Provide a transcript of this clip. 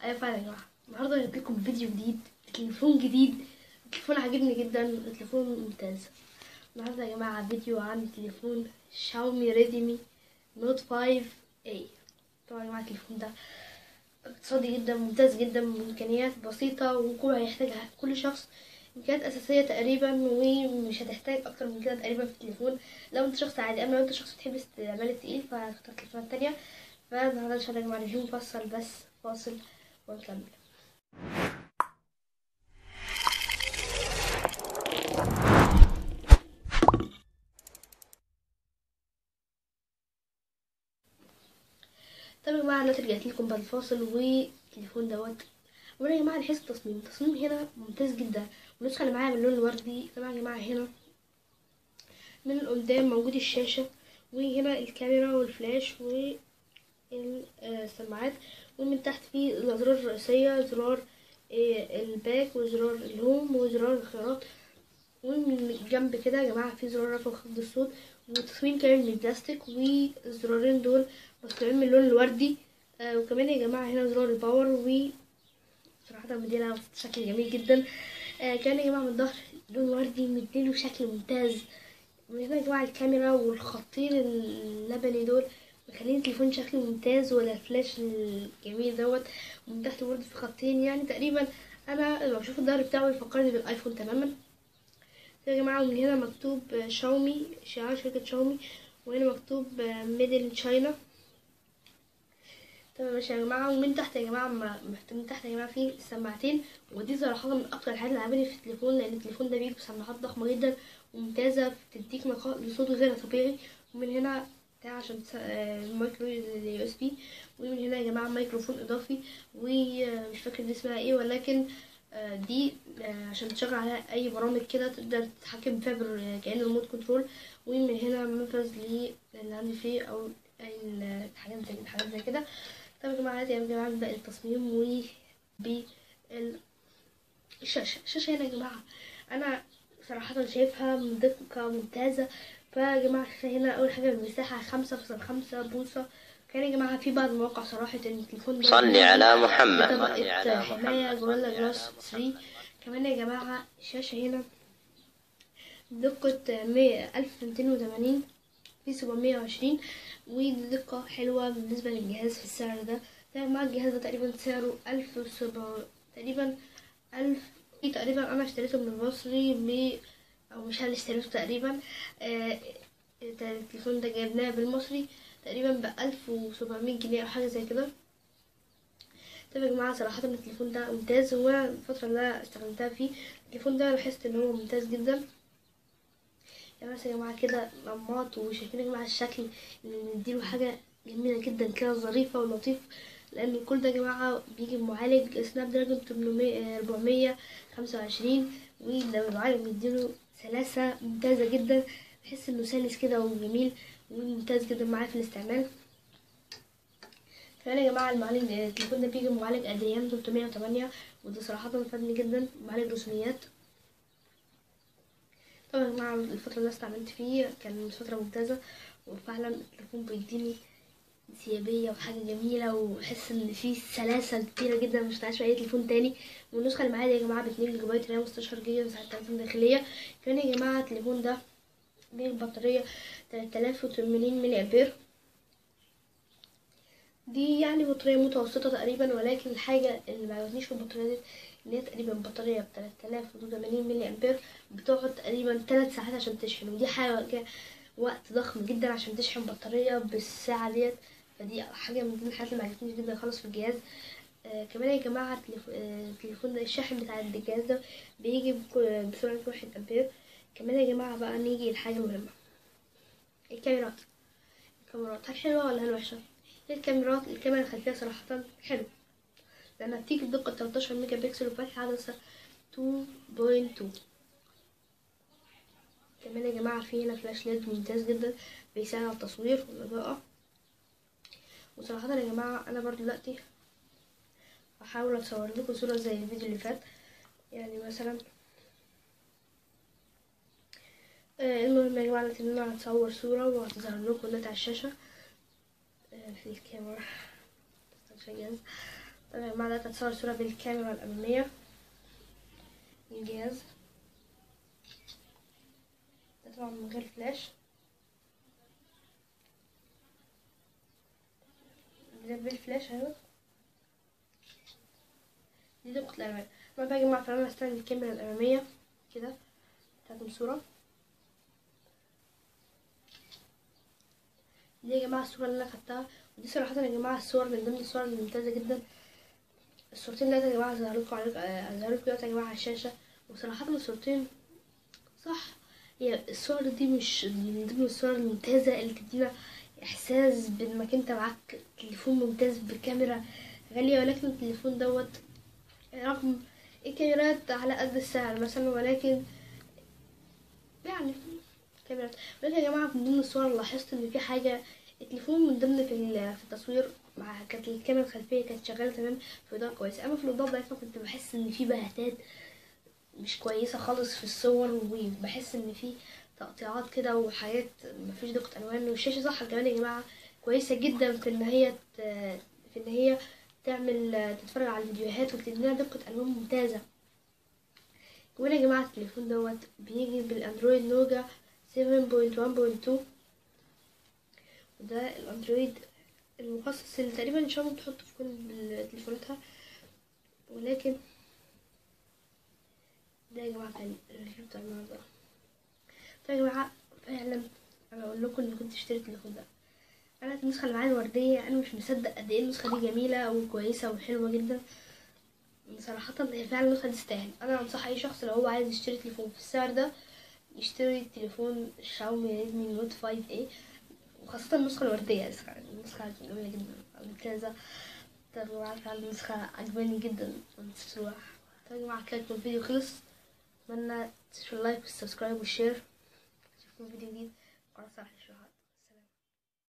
ايوه فعلا يا جماعه، النهارده جبت لكم فيديو جديد، تليفون جديد. التليفون عاجبني جدا، التليفون ممتاز. النهارده يا جماعه فيديو عن تليفون شاومي ريدمي نوت 5 اي. طبعا يا جماعه التليفون ده اقتصادي جدا، ممتاز جدا، بامكانيات بسيطه وكل هيحتاجها كل شخص، امكانيات اساسيه تقريبا، ومش هتحتاج اكتر من كده تقريبا في التليفون لو انت شخص عادي. اما لو انت شخص بتحب استعمال التقيل فهتختار التليفونات التانية. فالنهارده ان شاء الله يا جماعه ريفيو مفصل، بس فاصل ونكمل. طب يا جماعه دلوقتي رجعت لكم بعد الفاصل، والتليفون دوت اولا يا جماعه نحس التصميم هنا ممتاز جدا، والنسخه اللي معايا باللون الوردي. طبعا يا جماعه هنا من القدام موجود الشاشه، وهنا الكاميرا والفلاش والسماعات، ومن تحت في الازرار الرئيسيه، زرار الباك وزرار الهوم وزرار الخيارات، ومن الجنب كده يا جماعه في زرار رفع وخفض الصوت، وتصميم كامل من البلاستيك، والزرارين دول مصنوعين من اللون الوردي. وكمان يا جماعه هنا زرار الباور، و صراحه مدينه شكل جميل جدا. كمان يا جماعه من الظهر لون وردي مديله شكل ممتاز. من هنا يا جماعه الكاميرا والخطين اللبني دول مخلين التليفون شكله ممتاز، ولا الفلاش الجميل دوت. ومن تحت برضه في خطين، يعني تقريبا انا لما بشوف الظهر بتاعه يفكرني بالايفون تماما يا جماعه. ومن هنا مكتوب شاومي، شعار شركه شاومي، وهنا مكتوب ميد ان تشاينا. تمام ماشي يا جماعه. ومن تحت يا جماعه من تحت يا جماعه في سماعتين، ودي صراحه من اكتر الحاجات اللي عجبتني في التليفون، لان التليفون ده بيجي بسماعات ضخمه جدا وممتازه، بتديك نقاء لصوت غير طبيعي. ومن هنا بتاع عشان المايكرو اليو اس بي، ومن هنا يا جماعه ميكروفون اضافي، ومش فاكر دي اسمها ايه، ولكن دي عشان تشغل عليها اي برامج كده تقدر تتحكم فيها كأنه ريموت كنترول. ومن هنا منفذ للهاند فري او اي حاجات زي كده. طب يا جماعه يا جماعه نبدا التصميم و الشاشه هنا يا جماعه انا صراحه شايفها من دقه ممتازه. فيا جماعه الشاشه هنا اول حاجه المساحه 5.5 بوصه. كان يا جماعه في بعض المواقع صراحه ان التليفون ده صلي على محمد. بطبقه حمايه جوريلا جلاس 3. كمان يا جماعه الشاشه هنا دقه 1280 في 720، ودي دقة حلوة بالنسبة للجهاز في السعر ده. مع الجهاز ده تقريبا سعره 1700 تقريبا 1000. تقريبا أنا اشتريته من المصري أو مش أنا اللي اشتريته تقريبا. التليفون ده جايبناه بالمصري تقريبا ب1700 جنيه أو حاجة زي كده. طب يا جماعة صراحة التليفون ده ممتاز، وأنا الفترة اللي أنا استخدمتها فيه التليفون ده لاحظت إن هو ممتاز جدا. يعني مثلا يا جماعة كده نماط، وشايفين يا جماعة الشكل اللي مديله حاجة جميلة جدا كده، ظريفة ولطيف، لأن كل ده يا جماعة بيجي بمعالج سناب دراجون 425، وده المعالج مديله سلاسة ممتازة جدا، بحس انه سلس كده وجميل وممتاز جدا معاه في الاستعمال. كمان يا جماعة المعالج التليفون ده بيجي بمعالج ادريان 308، وده صراحة فادني جدا، معالج رسوميات. طبعا يا جماعة الفترة اللي استعملت فيه كان فترة ممتازة، وفعلا التليفون بيديني انسيابية وحاجة جميلة، وحس ان فيه سلاسة كتيرة جدا مش هتعيش في اي تليفون تاني. والنسخة اللي معايا دي يا جماعة ب2 جيجا بايت رام و16 جيجا مساحة تخزين داخلية. كمان يا جماعة التليفون ده بيه بطارية 3080 ملي امبير، دي يعني بطارية متوسطة تقريبا، ولكن الحاجة اللي معجبتنيش في البطارية دي ان هي تقريبا بطارية ب3080 ملي امبير بتقعد تقريبا 3 ساعات عشان تشحن، ودي حاجة وقت ضخم جدا عشان تشحن بطارية بالساعة ديت. فدي حاجة من ضمن الحاجات اللي معجبتنيش جدا خالص في الجهاز. كمان يا جماعة التليفون ده الشاحن بتاع الجهاز ده بيجي بسرعة 1 امبير. كمان يا جماعة بقى نيجي لحاجة مهمة، الكاميرات. الكاميرات هل حلوة ولا هل وحشة؟ الكاميرا الخلفية صراحة حلوة، لأنها بتيجي بدقة 13 ميجا بكسل وفتح عدسة 2.2. كمان يا جماعة في هنا فلاش ليد ممتاز جدا بيساعد على التصوير والإضاءة. وصراحة يا جماعة أنا برضو دلوقتي هحاول أتصور لكم صورة زي الفيديو اللي فات، يعني مثلا المهم يا جماعة دلوقتي إن أنا هتصور صورة وهتظهر لكم دلوقتي على الشاشة في الكاميرا. طبعا يا جماعة ده تتصور صورة بالكاميرا الأمامية من الجهاز ده طبعا من غير فلاش. ده بالفلاش اهو. دي دقة الألوان. طبعا بقى يا جماعة فأنا هستعمل الكاميرا الأمامية كده بتاعت الصورة دي يا جماعة الصورة اللي أنا خدتها. ودي صراحة يا جماعة الصور من ضمن الصور الممتازة جدا. الصورتين دلوقتي يا جماعة هظهرلكوا دلوقتي يا جماعة على الشاشة. وصراحة الصورتين صح، هي الصور دي مش من ضمن الصور الممتازة اللي تدينا إحساس بإنك أنت معاك تليفون ممتاز بكاميرا غالية، ولكن التليفون دوت رغم الكاميرات على قد السعر مثلا، ولكن يعني كاميرات. ولكن يا جماعة من ضمن الصور لاحظت إن في حاجة التليفون من ضمن في التصوير مع كانت الكاميرا الخلفية كانت شغالة تمام في إضاءة كويسة، أما في الإضاءة ضعيفة كنت بحس إن في بهتات مش كويسة خالص في الصور، وبحس إن في تقطيعات كده وحاجات مفيش دقة ألوان. والشاشة صح كمان يا جماعة كويسة جدا في إن هي في إن هي تعمل تتفرج على الفيديوهات وبتدينا دقة ألوان ممتازة. كمان يا جماعة التليفون دوت بيجي بالأندرويد نوجا 7.1.2 وده الأندرويد المخصص اللي تقريبا إن شاء الله بتحطه في كل تليفوناتها. ولكن ده يا جماعة كان الريفيو بتاع النهاردة. طيب يا جماعة فعلا أنا أقول لكم إني كنت اشتريت التليفون ده. أنا النسخة اللي معايا الوردية أنا مش مصدق قد إيه النسخة دي جميلة وكويسة وحلوة جدا. صراحة هي فعلا النسخة دي تستاهل. أنا أنصح أي شخص لو هو عايز يشتري تليفون في السعر ده يشتري تليفون شاومي ريدمي نوت 5A، وخاصة النسخة الوردية. النسخة جميلة جدا ممتازة. طبعا فعلا النسخة عجباني جدا متنسوش. طيب يا جماعة كده يكون الفيديو خلص. أتمنى تشوفوا اللايك والسبسكرايب والشير. نشوفكم فيديو جديد. قناة صالح للشروحات.